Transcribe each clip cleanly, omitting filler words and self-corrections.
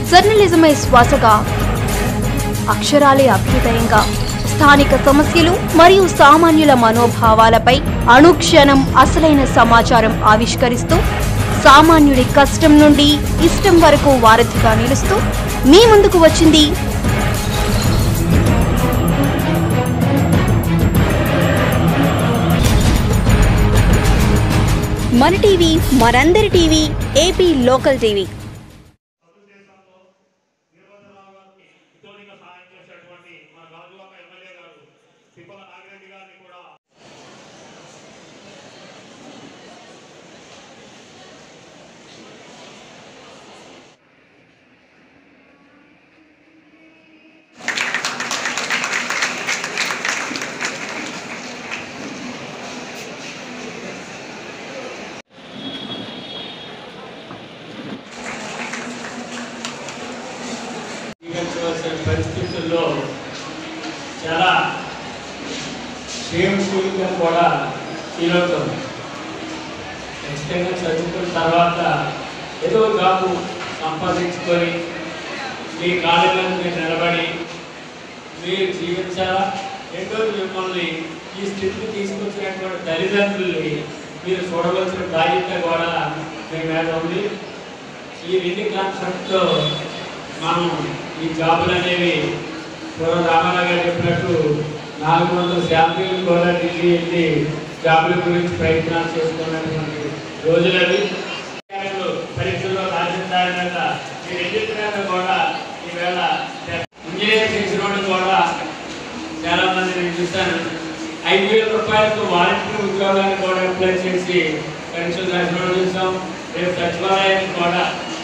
జర్నలిజమే శ్వాసగా, అక్షరాలే అభ్యుదయంగా స్థానిక సమస్యలు మరియు సామాన్యుల మనోభావాలపై అనుక్షణం అసలైన సమాచారం ఆవిష్కరిస్తూ సామాన్యుడి కష్టం నుండి ఇష్టం వరకు వారధిగా నిలుస్తూ మీ ముందుకు వచ్చింది మన టీవీ, మనందరి టీవీ, ఏపీ లోకల్ టీవీ. పరిస్థితుల్లో చాలా క్షేమశీలంగా కూడా ఫీల్ అవుతుంది. ఖచ్చితంగా చదువుకున్న తర్వాత ఏదో జాబు సంపాదించుకొని మీ కాళ్ళ మీద మీరు నిలబడి మీరు జీవించాలా. రెండోది మిమ్మల్ని ఈ స్థితికి తీసుకొచ్చినటువంటి తల్లిదండ్రుల్ని మీరు చూడవలసిన బాధ్యత కూడా మీ మీద ఉంది. ఈ రెండు కాన్సెప్ట్తో మనం ఈ జాబులు అనేవి పూర్వ రామారావు గారు చెప్పినట్టు 400 శాంపిల్ కూడా ఢిల్లీ వెళ్ళి జాబుల గురించి ప్రయత్నాలు చేసుకున్నటువంటి రోజులవి. పరీక్షల్లో రాసిన దాని మీద ఈ రెండింటి మీద కూడా ఈవేళ ఇంజనీరింగ్ చేసిన వాళ్ళు కూడా చాలామంది నేను చూశాను. 5,000 రూపాయలకు వాలంటీర్ ఉద్యోగాన్ని కూడా అప్లై చేసి పరీక్షలు రాసిన వాళ్ళు చూసాం. రేపు సచివాలయానికి కూడా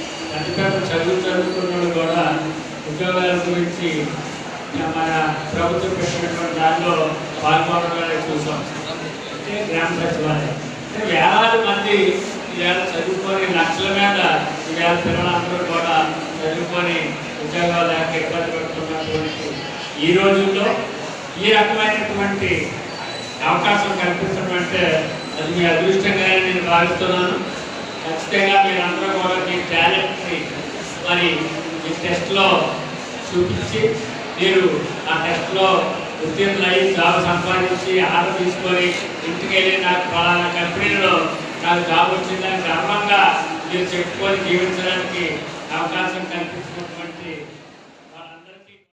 చదువుకున్న వాళ్ళు కూడా ఉద్యోగాల గురించి మన ప్రభుత్వం పెట్టినటువంటి దానిలో పాల్గొనడం చూసాం. అంటే గ్రామ సచివాలయం వేలాది మంది ఈవేళ చదువుకొని లక్షల మీద ఈవేళ పిల్లలందరూ కూడా చదువుకొని ఉద్యోగాలు లేక ఇబ్బంది పడుతున్నటువంటి ఈ రోజుల్లో ఈ రకమైనటువంటి అవకాశం కల్పించడం అంటే అది మీ అదృష్టంగానే నేను భావిస్తున్నాను. ఖచ్చితంగా మీరందరూ కూడా మీ టాలెంట్ని మరి ఈ టెస్ట్లో చూపించి మీరు ఆ టెస్ట్లో ఉత్తీర్ణులై జాబ్ సంపాదించి ఆర్డర్ తీసుకొని ఇంటికి వెళ్ళి నాకు ఫలానా కంపెనీలో నాకు జాబ్ వచ్చిందని గర్వంగా మీరు చెప్పుకొని జీవించడానికి అవకాశం కల్పించుకుంటున్నారు.